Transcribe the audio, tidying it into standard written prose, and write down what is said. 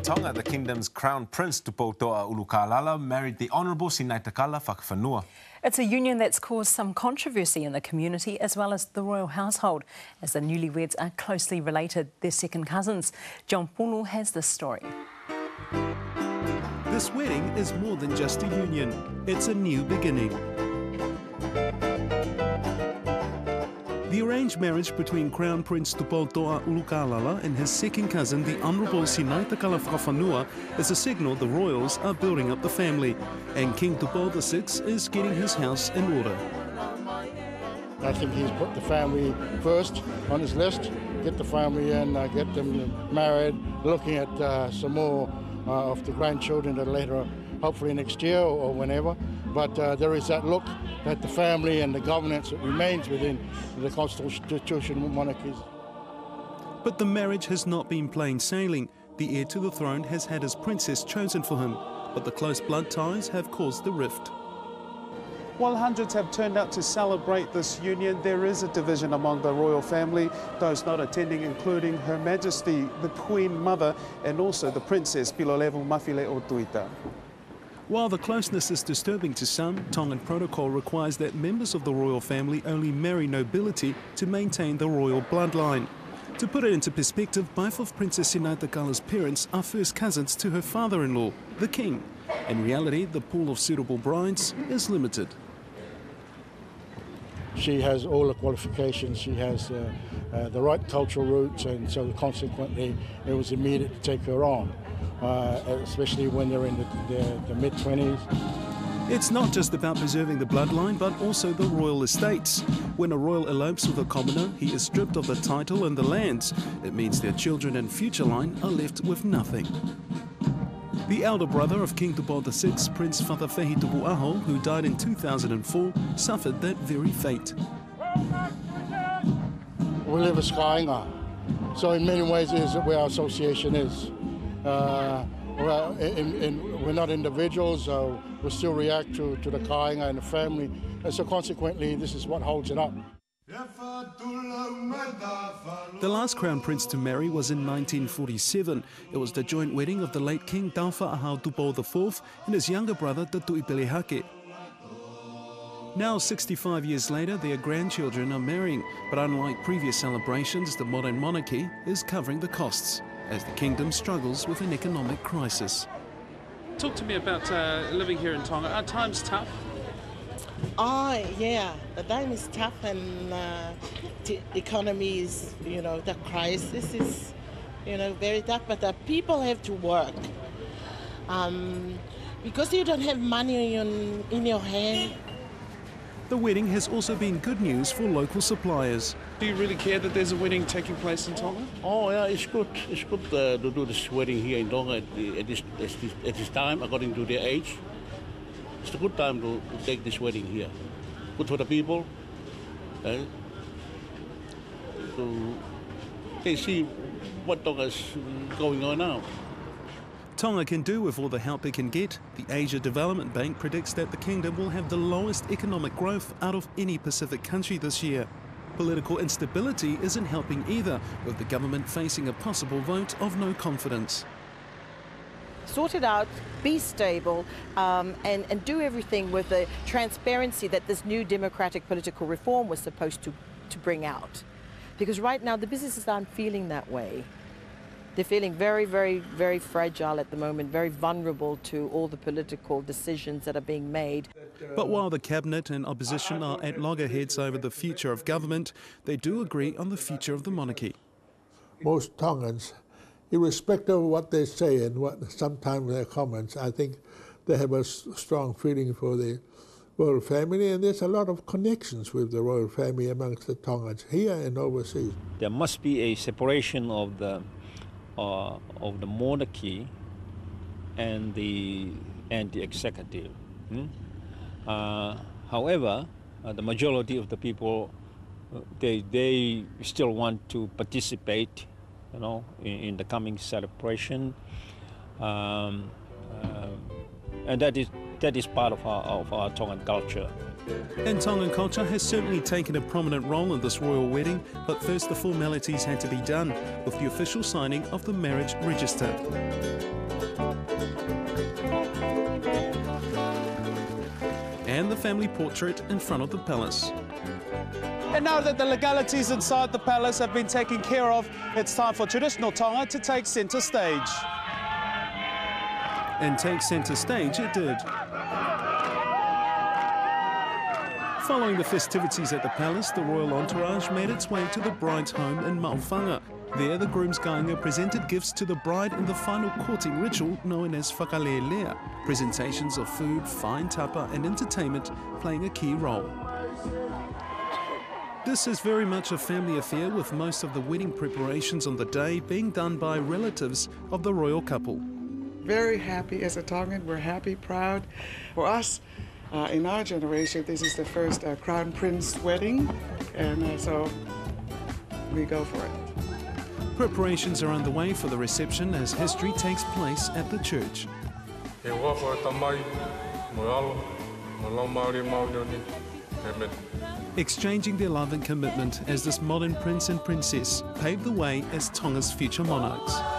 Tonga, the kingdom's Crown Prince Tupouto'a Ulukalala married the Honourable Sinaitakala Fakafanua. It's a union that's caused some controversy in the community as well as the royal household, as the newlyweds are closely related. They're second cousins. John Pulu has this story. This wedding is more than just a union. It's a new beginning. The arranged marriage between Crown Prince Tupouto'a Ulukalala and his second cousin, the Honourable Sinaitakala Fakafanua, is a signal the royals are building up the family, and King Tupouto'a VI is getting his house in order. I think he's put the family first on his list, get the family in, get them married, looking at some more of the grandchildren that later, hopefully next year or whenever. But there is that look at the family and the governance that remains within the constitutional monarchies. But the marriage has not been plain sailing. The heir to the throne has had his princess chosen for him, but the close blood ties have caused the rift. While hundreds have turned out to celebrate this union, there is a division among the royal family, those not attending including Her Majesty, the Queen Mother, and also the Princess Pilolevu Mafile'o Tuita. While the closeness is disturbing to some, Tongan protocol requires that members of the royal family only marry nobility to maintain the royal bloodline. To put it into perspective, both of Princess Sinaitakala's parents are first cousins to her father-in-law, the king. In reality, the pool of suitable brides is limited. She has all the qualifications, she has the right cultural roots, and so consequently it was immediate to take her on. Especially when they're in the mid-20s. It's not just about preserving the bloodline, but also the royal estates. When a royal elopes with a commoner, he is stripped of the title and the lands. It means their children and future line are left with nothing. The elder brother of King Tupouto'a VI, Prince Tupouto'a, who died in 2004, suffered that very fate. We live as kāinga, so in many ways is where our association is. We're not individuals, so we still react to the kāinga and the family, and so consequently this is what holds it up. The last crown prince to marry was in 1947. It was the joint wedding of the late King Tauwha'ahau Tupouto'a IV and his younger brother, the Tuipelehake. Now, 65 years later, their grandchildren are marrying, but unlike previous celebrations, the modern monarchy is covering the costs as the kingdom struggles with an economic crisis. Talk to me about living here in Tonga. Are times tough? Oh, yeah, the time is tough, and the economy is, the crisis is, very tough, but the people have to work. Because you don't have money in your hand. The wedding has also been good news for local suppliers. Do you really care that there's a wedding taking place in Tonga? Oh yeah, it's good. It's good to do this wedding here in Tonga at this time, according to their age. It's a good time to take this wedding here. Good for the people. They see what Tonga is going on now. Tonga can do with all the help it can get. The Asia Development Bank predicts that the kingdom will have the lowest economic growth out of any Pacific country this year. Political instability isn't helping either, with the government facing a possible vote of no confidence. Sort it out, be stable, and do everything with the transparency that this new democratic political reform was supposed to bring out. Because right now the businesses aren't feeling that way. They're feeling very, very, very fragile at the moment, very vulnerable to all the political decisions that are being made. But while the cabinet and opposition are at loggerheads over the future of government, they do agree on the future of the monarchy. Most Tongans, irrespective of what they say and what sometimes their comments, I think they have a strong feeling for the royal family, and there's a lot of connections with the royal family amongst the Tongans here and overseas. There must be a separation of the monarchy and the executive. However, the majority of the people, they still want to participate, in the coming celebration, and that is part of our Tongan culture. And Tongan culture has certainly taken a prominent role in this royal wedding, but first the formalities had to be done, with the official signing of the marriage register. And the family portrait in front of the palace. And now that the legalities inside the palace have been taken care of, it's time for traditional Tonga to take centre stage. And take centre stage it did. Following the festivities at the palace, the royal entourage made its way to the bride's home in Maufanga. There, the groom's kāinga presented gifts to the bride in the final courting ritual known as whakalelea, presentations of food, fine tapa and entertainment playing a key role. This is very much a family affair, with most of the wedding preparations on the day being done by relatives of the royal couple. Very happy as a Tongan, we're happy, proud. For us, in our generation, this is the first Crown Prince wedding, and so we go for it. Preparations are underway for the reception as history takes place at the church. Exchanging their love and commitment as this modern prince and princess pave the way as Tonga's future monarchs.